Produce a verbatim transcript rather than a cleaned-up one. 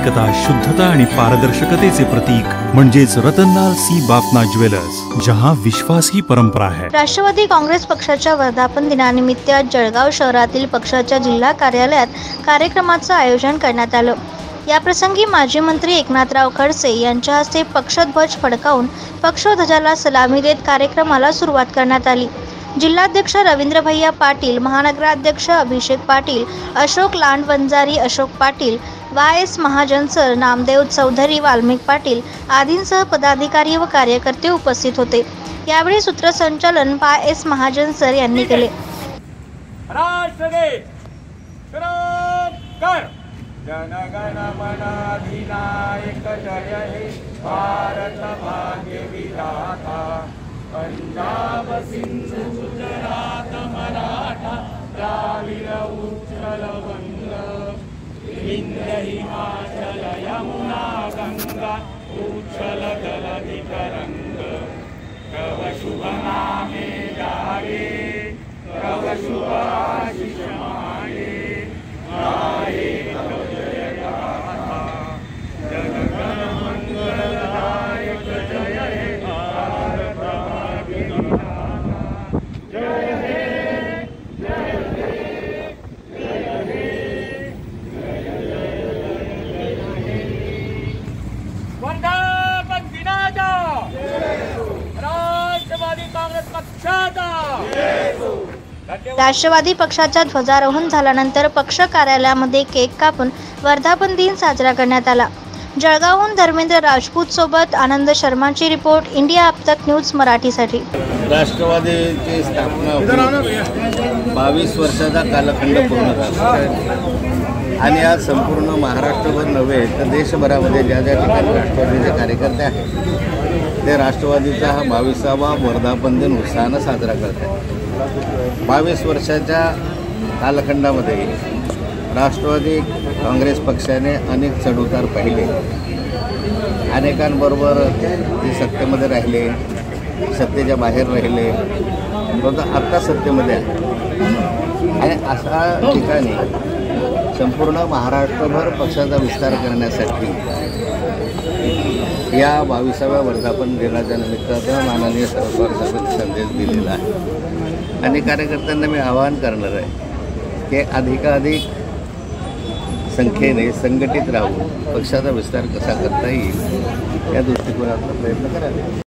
प्रामाणिकता, शुद्धता आणि पारदर्शकतेचे प्रतीक म्हणजेच रतनलाल सी बाफना ज्वेलर्स, जहां विश्वास ही परंपरा है। राष्ट्रवादी काँग्रेस पक्षाच्या वर्धापन दिनानिमित्त आज जळगाव शहरातील पक्षाच्या जिल्हा कार्यालयात कार्यक्रमाचं आयोजन करण्यात आलं। या प्रसंगी माजी मंत्री एकनाथराव खडसे यांच्या हस्ते पक्षध्वज फडकावून पक्षध्वजाला सलामी देत कार्यक्रमाला सुरुवात करण्यात आली। जिल्हाध्यक्ष रवींद्र भैया पाटील, महानगराध्यक्ष Abhishek Patil, Ashok Landwanjari, Ashok Patil, Y S Mahajan sir, Namdev Chaudhari, Valmik Patil आदींसह पदाधिकारी व कार्यकर्ते उपस्थित होते। यावेळी सूत्रसंचालन वाय एस महाजन सर यांनी केले। जनगण मन अधिनायक जय हे भारत भाग्य विधाता, पंजाब सिंधु गुजरात मराठा द्राविड उत्कल वंग, विंध्य हिमाचल यमुना गंगा उच्छल जलधि तरंग, तव शुभ नामे गावे, तव शुभ आशीष मागे, गाये तव जय गाथा, जनगण मंगलदायक जय हे भारत भाग्य विधाता, जय हे जय हे जय हे जय जय जय हे। वर्धापन दिनाचा राष्ट्रवादी काँग्रेस पक्षाचा राष्ट्रवादी पक्षाचा ध्वजारोहण झाल्यानंतर पक्ष कार्यालयामध्ये केक कापून वर्धापन दिन साजरा करण्यात आला। जळगावहून धर्मेंद्र राजपूत सोबत आनंद शर्माची रिपोर्ट, इंडिया अब तक न्यूज मराठीसाठी। राष्ट्रवादीची स्थापना बावीस वर्षाचा कालखंड पूर्ण झाला आणि आज संपूर्ण महाराष्ट्रभर नव्हे तर देशभरामध्ये ज्या ज्या ठिकाणी राष्ट्रवादीचे कार्यकर्ते आहेत ते राष्ट्रवादीचा हा बावीसावा वर्धापन दिन उत्साहानं साजरा करतात। बावीस वर्षाच्या कालखंडामध्ये राष्ट्रवादी काँग्रेस पक्षाने अनेक चढउतार पाहिले, अनेकांबरोबर ते सत्तेमध्ये राहिले, सत्तेच्या बाहेर राहिले, परंतु आत्ता सत्तेमध्ये आहे आणि अशा ठिकाणी संपूर्ण महाराष्ट्रभर पक्षाचा विस्तार करण्यासाठी या बावीसाव्या वर्धापन दिनाच्या निमित्तानं माननीय सरकारने संदेश दिलेला आहे आणि कार्यकर्त्यांना मी आवाहन करणार आहे की अधिकाधिक संख्येने संघटित राहून पक्षाचा विस्तार कसा करता येईल या दृष्टिकोनातून प्रयत्न करावे।